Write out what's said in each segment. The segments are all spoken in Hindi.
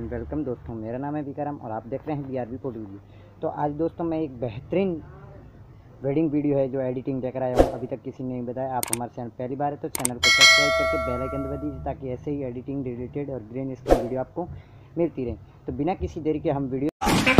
एंड वेलकम दोस्तों। मेरा नाम है विक्रम और आप देख रहे हैं BRB फोटो वीडियो। तो आज दोस्तों मैं एक बेहतरीन वेडिंग वीडियो है जो एडिटिंग लेकर आया हूँ। अभी तक किसी ने नहीं बताया। आप हमारे चैनल पहली बार है तो चैनल को सब्सक्राइब करके बेल आइकन दबा दीजिए ताकि ऐसे ही एडिटिंग रिलेटेड और ग्रीन स्क्रीन वीडियो आपको मिलती रहे। तो बिना किसी देरी के हम वीडियो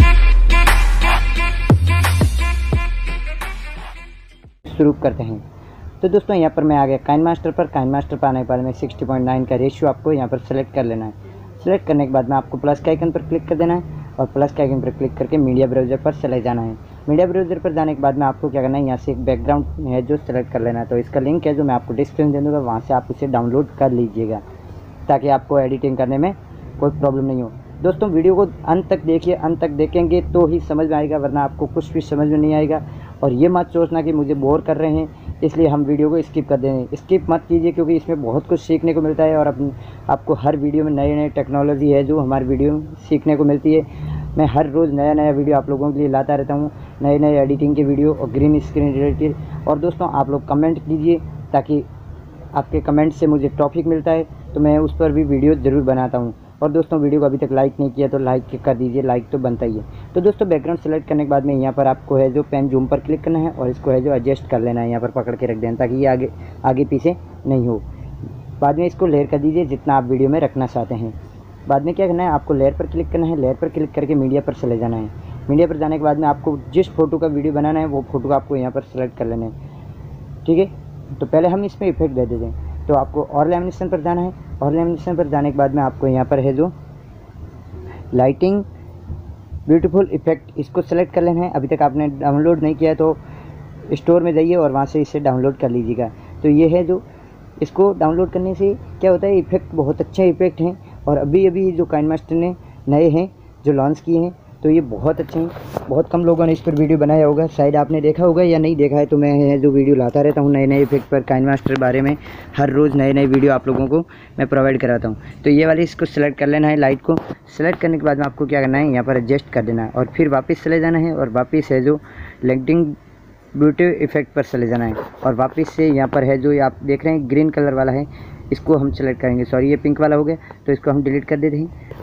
शुरू करते हैं। तो दोस्तों यहाँ पर मैं आ गया काइनमास्टर पर। काइनमास्टर पर आने के बाद में 60.9 का रेशियो आपको यहाँ पर सेलेक्ट कर लेना है। सेलेक्ट करने के बाद में आपको प्लस के आइकन पर क्लिक कर देना है और प्लस के आइकन पर क्लिक करके मीडिया ब्राउज़र पर चले जाना है। मीडिया ब्राउज़र पर जाने के बाद में आपको क्या करना है, यहाँ से एक बैकग्राउंड है जो सेलेक्ट कर लेना है। तो इसका लिंक है जो मैं आपको डिस्क्रिप्शन दे दूँगा, वहाँ से आप उसे डाउनलोड कर लीजिएगा ताकि आपको एडिटिंग करने में कोई प्रॉब्लम नहीं हो। दोस्तों वीडियो को अंत तक देखिए, अंत तक देखेंगे तो ही समझ में आएगा, वरना आपको कुछ भी समझ में नहीं आएगा। और ये मत सोचना कि मुझे बोर कर रहे हैं इसलिए हम वीडियो को स्किप कर देंगे। स्किप मत कीजिए क्योंकि इसमें बहुत कुछ सीखने को मिलता है और आपको हर वीडियो में नई नई टेक्नोलॉजी है जो हमारी वीडियो में सीखने को मिलती है। मैं हर रोज़ नया नया वीडियो आप लोगों के लिए लाता रहता हूँ, नए नए एडिटिंग के वीडियो और ग्रीन स्क्रीन रिलेटेड। और दोस्तों आप लोग कमेंट कीजिए ताकि आपके कमेंट से मुझे टॉपिक मिलता है तो मैं उस पर भी वीडियो ज़रूर बनाता हूँ। और दोस्तों वीडियो को अभी तक लाइक नहीं किया तो लाइक कर दीजिए, लाइक तो बनता ही है। तो दोस्तों बैकग्राउंड सेलेक्ट करने के बाद में यहाँ पर आपको है जो पेन जूम पर क्लिक करना है और इसको है जो एडजस्ट कर लेना है, यहाँ पर पकड़ के रख देना ताकि ये आगे पीछे नहीं हो। बाद में इसको लेयर कर दीजिए जितना आप वीडियो में रखना चाहते हैं। बाद में क्या करना है, आपको लेयर पर क्लिक करना है। लेयर पर क्लिक करके मीडिया पर चले जाना है। मीडिया पर जाने के बाद में आपको जिस फोटो का वीडियो बनाना है वो फोटो आपको यहाँ पर सेलेक्ट कर लेना है। ठीक है, तो पहले हम इसमें इफेक्ट दे देते हैं। तो आपको और लैमिनेशन पर जाना है और लैमिनेशन पर जाने के बाद में आपको यहाँ पर है जो लाइटिंग ब्यूटीफुल इफेक्ट, इसको सेलेक्ट कर लेना है। अभी तक आपने डाउनलोड नहीं किया है तो स्टोर में जाइए और वहाँ से इसे डाउनलोड कर लीजिएगा। तो ये है जो इसको डाउनलोड करने से क्या होता है, इफेक्ट बहुत अच्छे इफेक्ट हैं और अभी जो काइनमास्टर ने नए हैं जो लॉन्च किए हैं तो ये बहुत अच्छे हैं। बहुत कम लोगों ने इस पर वीडियो बनाया होगा, शायद आपने देखा होगा या नहीं देखा है। तो मैं जो वीडियो लाता रहता हूँ नए नए इफेक्ट पर, काइनमास्टर बारे में हर रोज़ नए नए वीडियो आप लोगों को मैं प्रोवाइड कराता हूँ। तो ये वाली इसको सेलेक्ट कर लेना है। लाइट को सेलेक्ट करने के बाद में आपको क्या करना है, यहाँ पर एडजस्ट कर देना है और फिर वापस चले जाना है और वापस है जो लाइटिंग ब्यूटी इफेक्ट पर चले जाना है और वापस से यहाँ पर है जो आप देख रहे हैं ग्रीन कलर वाला है, इसको हम सेलेक्ट करेंगे। सॉरी, ये पिंक वाला हो गया तो इसको हम डिलीट कर देते हैं।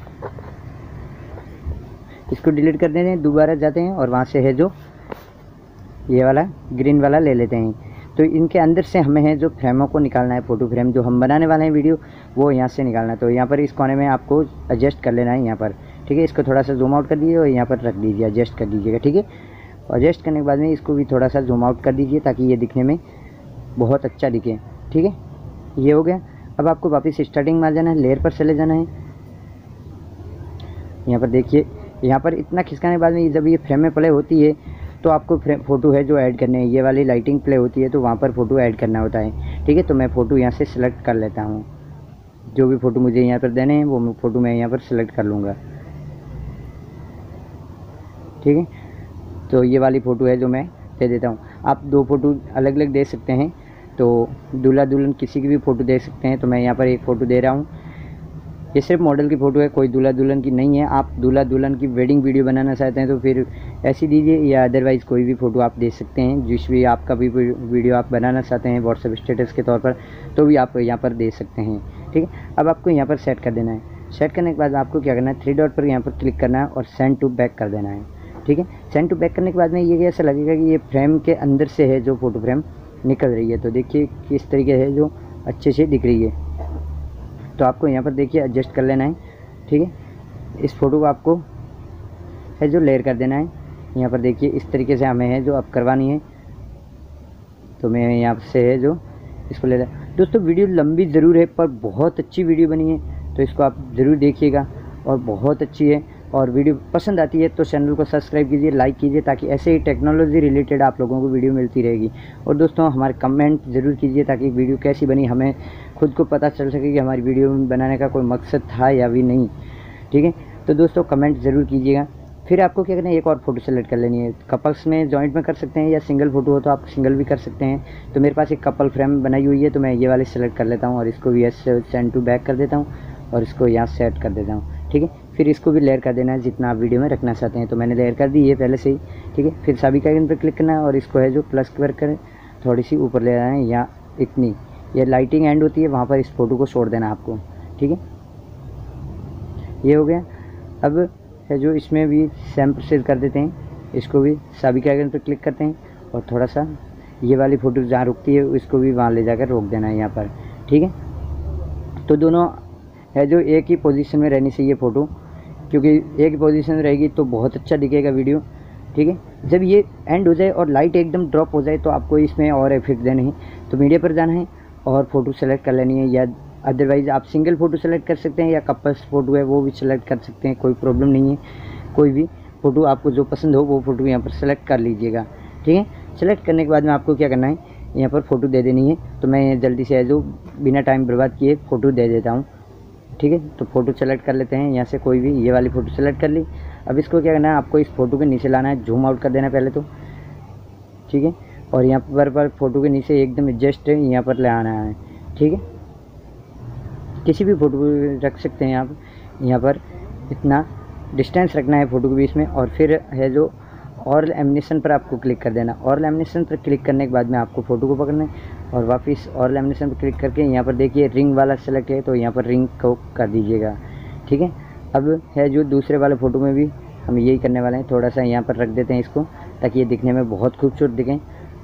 इसको डिलीट कर देते हैं, दोबारा जाते हैं और वहाँ से है जो ये वाला ग्रीन वाला ले लेते हैं। तो इनके अंदर से हमें है जो फ्रेमों को निकालना है, फ़ोटो फ्रेम जो हम बनाने वाले हैं वीडियो वो यहाँ से निकालना है। तो यहाँ पर इस कोने में आपको एडजस्ट कर लेना है यहाँ पर। ठीक है, इसको थोड़ा सा जूम आउट कर दीजिए और यहाँ पर रख दीजिए, एडजस्ट कर दीजिएगा। ठीक है, एडजस्ट करने के बाद में इसको भी थोड़ा सा जूम आउट कर दीजिए ताकि ये दिखने में बहुत अच्छा दिखे। ठीक है, ये हो गया। अब आपको वापस स्टार्टिंग में आ जाना है, लेयर पर चले जाना है। यहाँ पर देखिए, यहाँ पर इतना खिसकाने के बाद में जब ये फ्रेम में प्ले होती है तो आपको फ़ोटो है जो ऐड करने हैं। ये वाली लाइटिंग प्ले होती है तो वहाँ पर फ़ोटो ऐड करना होता है। ठीक है, तो मैं फ़ोटो यहाँ से सिलेक्ट कर लेता हूँ। जो भी फ़ोटो मुझे यहाँ पर देने हैं वो फ़ोटो मैं यहाँ पर सिलेक्ट कर लूँगा। ठीक है, तो ये वाली फ़ोटो है जो मैं दे देता हूँ। आप दो फ़ोटो अलग अलग दे सकते हैं, तो दूल्हा दुल्हन किसी की भी फ़ोटो दे सकते हैं। तो मैं यहाँ पर एक फ़ोटो दे रहा हूँ। ये सिर्फ मॉडल की फ़ोटो है, कोई दूल्हा दुल्हन की नहीं है। आप दूल्हा दुल्हन की वेडिंग वीडियो बनाना चाहते हैं तो फिर ऐसी दीजिए, या अदरवाइज़ कोई भी फ़ोटो आप दे सकते हैं। जिस भी आपका भी वीडियो आप बनाना चाहते हैं व्हाट्सएप स्टेटस के तौर पर तो भी आप यहाँ पर दे सकते हैं। ठीक है, अब आपको यहाँ पर सेट कर देना है। सेट करने के बाद आपको क्या करना है, 3 डॉट पर यहाँ पर क्लिक करना है और सेंड टू बैक कर देना है। ठीक है, सेंड टू बैक करने के बाद में ये ऐसा लगेगा कि ये फ्रेम के अंदर से है जो फ़ोटो फ्रेम निकल रही है। तो देखिए किस तरीके है जो अच्छे से दिख रही है। तो आपको यहाँ पर देखिए एडजस्ट कर लेना है। ठीक है, इस फ़ोटो को आपको है जो लेयर कर देना है। यहाँ पर देखिए इस तरीके से हमें है जो अब करवानी है। तो मैं यहाँ से है जो इसको ले लें। दोस्तों वीडियो लंबी ज़रूर है पर बहुत अच्छी वीडियो बनी है, तो इसको आप ज़रूर देखिएगा और बहुत अच्छी है। और वीडियो पसंद आती है तो चैनल को सब्सक्राइब कीजिए, लाइक कीजिए ताकि ऐसे ही टेक्नोलॉजी रिलेटेड आप लोगों को वीडियो मिलती रहेगी। और दोस्तों हमारे कमेंट ज़रूर कीजिए ताकि वीडियो कैसी बनी हमें खुद को पता चल सके कि हमारी वीडियो बनाने का कोई मकसद था या भी नहीं। ठीक है, तो दोस्तों कमेंट ज़रूर कीजिएगा। फिर आपको क्या करना है, एक और फ़ोटो सेलेक्ट कर लेनी है। कपल्स में जॉइंट में कर सकते हैं या सिंगल फ़ोटो हो तो आप सिंगल भी कर सकते हैं। तो मेरे पास एक कपल फ्रेम बनाई हुई है तो मैं ये वाली सेलेक्ट कर लेता हूँ और इसको भी सेंड टू बैक कर देता हूँ और इसको यहाँ सेट कर देता हूँ। ठीक है, फिर इसको भी लेयर कर देना है जितना आप वीडियो में रखना चाहते हैं। तो मैंने लेयर कर दी है पहले से ही। ठीक है, फिर सभी का आइकन पर क्लिक करना है और इसको है जो प्लस पर करें थोड़ी सी ऊपर ले जाना है, या इतनी ये लाइटिंग एंड होती है वहाँ पर इस फोटो को छोड़ देना आपको। ठीक है, ये हो गया। अब है जो इसमें भी सेम प्रोसेस कर देते हैं, इसको भी सभी के आइकन पर क्लिक करते हैं और थोड़ा सा ये वाली फ़ोटो जहाँ रुकती है उसको भी वहाँ ले जाकर रोक देना है यहाँ पर, ठीक है। तो दोनों है जो एक ही पोजीशन में रहनी चाहिए फ़ोटो, क्योंकि एक ही पोजीशन में रहेगी तो बहुत अच्छा दिखेगा वीडियो, ठीक है। जब ये एंड हो जाए और लाइट एकदम ड्रॉप हो जाए तो आपको इसमें और इफेक्ट देने हैं, तो मीडिया पर जाना है और फ़ोटो सेलेक्ट कर लेनी है, या अदरवाइज़ आप सिंगल फ़ोटो सेलेक्ट कर सकते हैं या कपल्स फ़ोटो है वो भी सेलेक्ट कर सकते हैं, कोई प्रॉब्लम नहीं है। कोई भी फ़ोटो आपको जो पसंद हो वो फ़ोटो यहाँ पर सेलेक्ट कर लीजिएगा, ठीक है। सेलेक्ट करने के बाद में आपको क्या करना है, यहाँ पर फ़ोटो दे देनी है। तो मैं जल्दी से है जो बिना टाइम बर्बाद किए फ़ोटो दे देता हूँ, ठीक है। तो फ़ोटो सेलेक्ट कर लेते हैं यहाँ से, कोई भी ये वाली फ़ोटो सेलेक्ट कर ली। अब इसको क्या करना है, आपको इस फ़ोटो के नीचे लाना है, जूम आउट कर देना है पहले तो, ठीक है। और यहाँ पर फ़ोटो के नीचे एकदम जस्ट यहाँ पर ले आना है, ठीक है। किसी भी फ़ोटो रख सकते हैं आप, यहाँ पर इतना डिस्टेंस रखना है फ़ोटो के बीच में। और फिर है जो और लेमिनेशन पर आपको क्लिक कर देना। और लेमिनेशन पर क्लिक करने के बाद में आपको फ़ोटो को पकड़ना है और वापस और लेमिनेशन पर क्लिक करके यहाँ पर देखिए रिंग वाला सेलेक्ट है, तो यहाँ पर रिंग को कर दीजिएगा, ठीक है। अब है जो दूसरे वाले फ़ोटो में भी हम यही करने वाले हैं, थोड़ा सा यहाँ पर रख देते हैं इसको ताकि ये दिखने में बहुत खूबसूरत दिखें।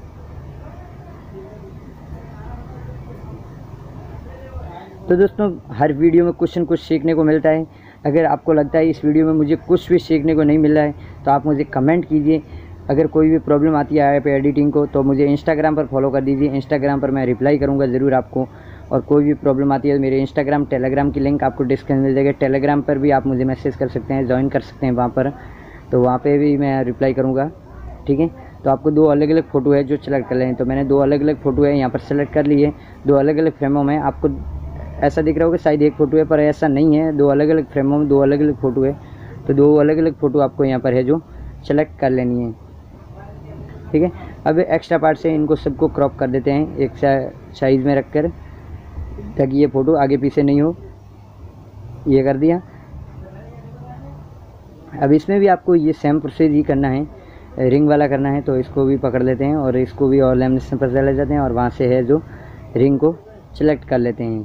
तो दोस्तों हर वीडियो में कुछ न कुछ सीखने को मिलता है। अगर आपको लगता है इस वीडियो में मुझे कुछ भी सीखने को नहीं मिल रहा है तो आप मुझे कमेंट कीजिए। अगर कोई भी प्रॉब्लम आती है ऐप एडिटिंग को तो मुझे इंस्टाग्राम पर फॉलो कर दीजिए, इंस्टाग्राम पर मैं रिप्लाई करूँगा ज़रूर आपको। और कोई भी प्रॉब्लम आती है तो मेरे इंस्टाग्राम टेलीग्राम की लिंक आपको डिस्क्रिप्शन में मिल जाएगा। टेलीग्राम पर भी आप मुझे मैसेज कर सकते हैं, ज्वाइन कर सकते हैं वहाँ पर, तो वहाँ पर भी मैं रिप्लाई करूँगा, ठीक है। तो आपको दो अलग अलग फ़ोटो है जो सेलेक्ट कर लें, तो मैंने दो अलग अलग फ़ोटो है यहाँ पर सेलेक्ट कर लिए। दो अलग अलग फ्रेमों में आपको ऐसा दिख रहा होगा शायद एक फ़ोटो है, पर ऐसा नहीं है, दो अलग अलग फ्रेमों में दो अलग अलग फ़ोटो है। तो दो अलग अलग फ़ोटो आपको यहाँ पर है जो सेलेक्ट कर लेनी है, ठीक है। अब एक्स्ट्रा पार्ट से इनको सबको क्रॉप कर देते हैं एक साइज़ में रख कर, ताकि ये फ़ोटो आगे पीछे नहीं हो। ये कर दिया। अब इसमें भी आपको ये सेम प्रोसेस ही करना है, रिंग वाला करना है। तो इसको भी पकड़ लेते हैं और इसको भी और लेमिनेशन पर चले जाते हैं और वहाँ से है जो रिंग को सेलेक्ट कर लेते हैं।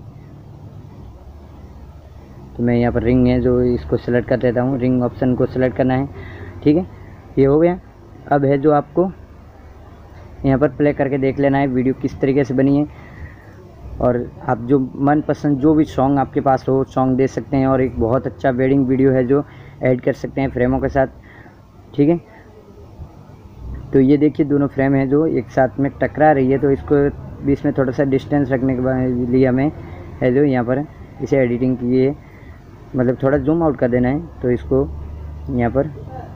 तो मैं यहाँ पर रिंग है जो इसको सेलेक्ट कर देता हूँ, रिंग ऑप्शन को सेलेक्ट करना है, ठीक है। ये हो गया। अब है जो आपको यहाँ पर प्ले करके देख लेना है वीडियो किस तरीके से बनी है, और आप जो मनपसंद जो भी सॉन्ग आपके पास हो सॉन्ग दे सकते हैं। और एक बहुत अच्छा वेडिंग वीडियो है जो ऐड कर सकते हैं फ्रेमों के साथ, ठीक है। तो ये देखिए दोनों फ्रेम है जो एक साथ में टकरा रही है, तो इसको बीच में थोड़ा सा डिस्टेंस रखने के लिए हमें है जो यहाँ पर इसे एडिटिंग की है, मतलब थोड़ा जूम आउट कर देना है। तो इसको यहाँ पर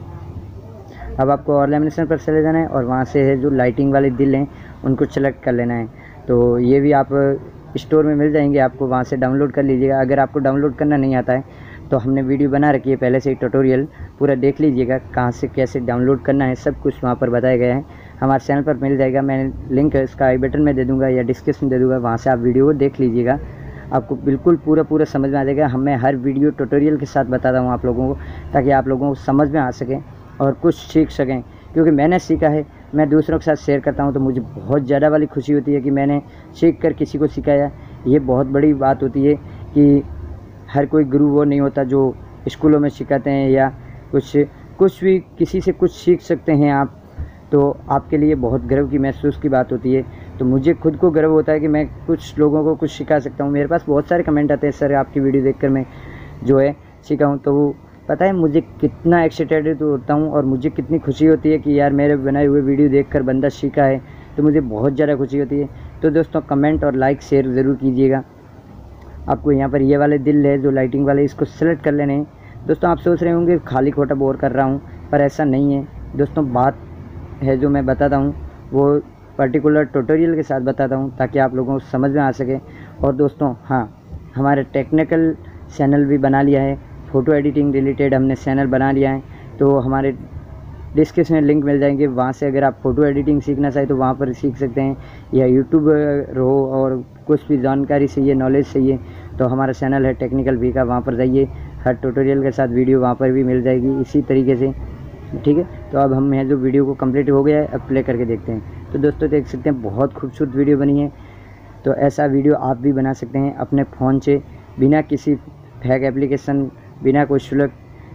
अब आपको और लेमिनेशन पर चले जाना है और वहाँ से है जो लाइटिंग वाले दिल हैं उनको सेलेक्ट कर लेना है। तो ये भी आप स्टोर में मिल जाएंगे, आपको वहाँ से डाउनलोड कर लीजिएगा। अगर आपको डाउनलोड करना नहीं आता है तो हमने वीडियो बना रखी है पहले से ही, ट्यूटोरियल पूरा देख लीजिएगा, कहाँ से कैसे डाउनलोड करना है सब कुछ वहाँ पर बताया गया है। हमारे चैनल पर मिल जाएगा, मैं लिंक इसका आई बटन में दे दूँगा या डिस्क्रिप्शन दे दूँगा, वहाँ से आप वीडियो को देख लीजिएगा, आपको बिल्कुल पूरा समझ में आ जाएगा। मैं हर वीडियो ट्यूटोरियल के साथ बताता हूँ आप लोगों को, ताकि आप लोगों को समझ में आ सके और कुछ सीख सकें। क्योंकि मैंने सीखा है, मैं दूसरों के साथ शेयर करता हूँ तो मुझे बहुत ज़्यादा वाली खुशी होती है कि मैंने सीख कर किसी को सिखाया। ये बहुत बड़ी बात होती है कि हर कोई गुरु वो नहीं होता जो स्कूलों में सिखाते हैं या कुछ भी किसी से कुछ सीख सकते हैं आप, तो आपके लिए बहुत गर्व की महसूस की बात होती है। तो मुझे खुद को गर्व होता है कि मैं कुछ लोगों को कुछ सिखा सकता हूँ। मेरे पास बहुत सारे कमेंट आते हैं, सर आपकी वीडियो देखकर मैं जो है सीखा हूँ, तो वो पता है मुझे कितना एक्साइटेड होता हूँ और मुझे कितनी खुशी होती है कि यार मेरे बनाए हुए वीडियो देखकर बंदा सीखा है, तो मुझे बहुत ज़्यादा खुशी होती है। तो दोस्तों कमेंट और लाइक शेयर ज़रूर कीजिएगा। आपको यहाँ पर ये वाले दिल है जो लाइटिंग वाले, इसको सेलेक्ट कर लेने हैं। दोस्तों आप सोच रहे होंगे खाली खोटा बोर कर रहा हूँ, पर ऐसा नहीं है दोस्तों। बात है जो मैं बताता हूँ वो पर्टिकुलर ट्यूटोरियल के साथ बताता हूँ ताकि आप लोगों को समझ में आ सके। और दोस्तों हाँ, हमारे टेक्निकल चैनल भी बना लिया है, फ़ोटो एडिटिंग रिलेटेड हमने चैनल बना लिया है, तो हमारे डिस्क्रिप्शन में लिंक मिल जाएंगे, वहाँ से अगर आप फ़ोटो एडिटिंग सीखना चाहें तो वहाँ पर सीख सकते हैं। या यूट्यूबर हो और कुछ भी जानकारी चाहिए, नॉलेज चाहिए, तो हमारा चैनल है टेक्निकल भी का, वहाँ पर जाइए, हर ट्यूटोरियल के साथ वीडियो वहाँ पर भी मिल जाएगी इसी तरीके से, ठीक है। तो अब हम जो वीडियो को कंप्लीट हो गया है, अब प्ले करके देखते हैं। तो दोस्तों देख सकते हैं बहुत खूबसूरत वीडियो बनी है। तो ऐसा वीडियो आप भी बना सकते हैं अपने फ़ोन से, बिना किसी फेक एप्लीकेशन, बिना कोई शुल्क,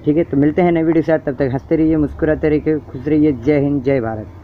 ठीक है, तो मिलते हैं नई वीडियो के साथ, तब तक हंसते रहिए, मुस्कुराते रहिए, खुश रहिए। जय हिंद, जय भारत।